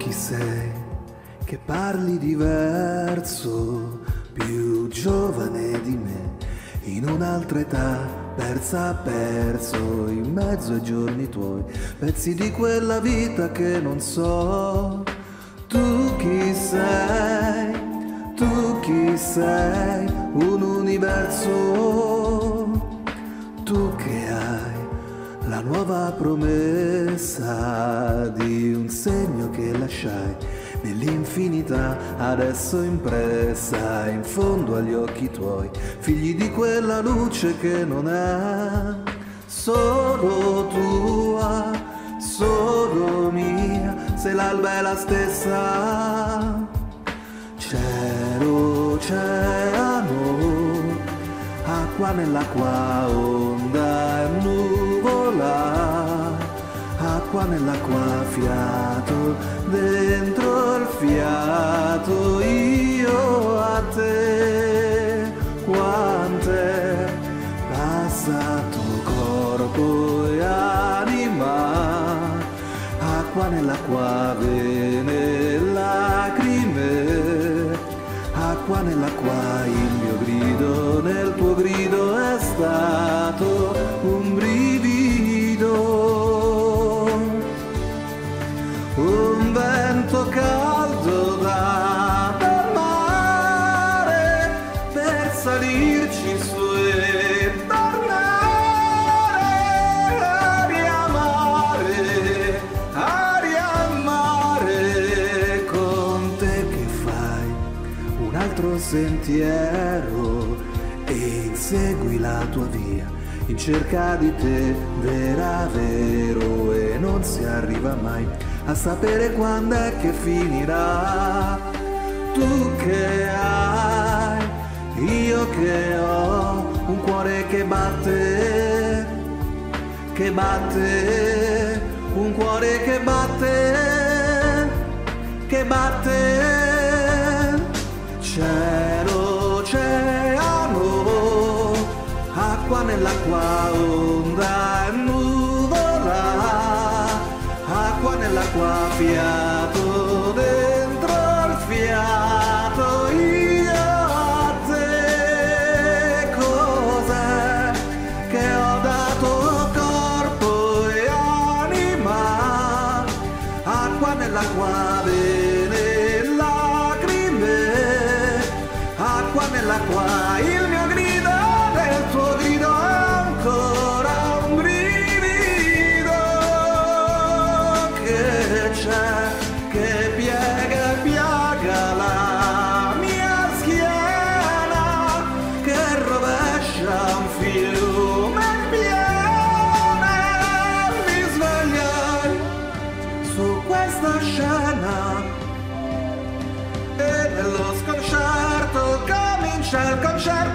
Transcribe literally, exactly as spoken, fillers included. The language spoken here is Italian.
chi sei, che parli diverso, più giovane di me, in un'altra età, persa perso, in mezzo ai giorni tuoi, pezzi di quella vita che non so. Tu chi sei, tu chi sei, un universo, tu che hai la nuova promessa di un segno che lasciai nell'infinità, adesso impressa in fondo agli occhi tuoi, figli di quella luce che non è solo tua, solo mia, se l'alba è la stessa. Cielo, oceano, acqua nell'acqua, onda e nuvola, acqua nell'acqua, fiato dentro il fiato, io a te, quante passato corpo e anima, acqua nell'acqua, vene, lacrime, acqua nell'acqua, il mio grido nel tuo grido è stato un brivido, un vento caldo da del mare per salirci su e tornare, aria mare, aria mare, con te che fai un altro sentiero e insegui la tua via in cerca di te, vera vero, e non si arriva mai a sapere quando è che finirà. Tu che hai, io che ho un cuore che batte, che batte, un cuore che batte, che batte. Cielo, oceano, acqua nell'acqua, onda e nuvola, acqua nell'acqua, fiato dentro il fiato, io a te, cos'è che ho dato corpo e anima, acqua nell'acqua, bene, lacrime, acqua nell'acqua, il mio grido del tuo grido ancora un brivido che c'è, che piega e piaga la mia schiena, che rovescia un fiume piena. Mi svegliai su questa scena e nello sconcerto comincia il concerto.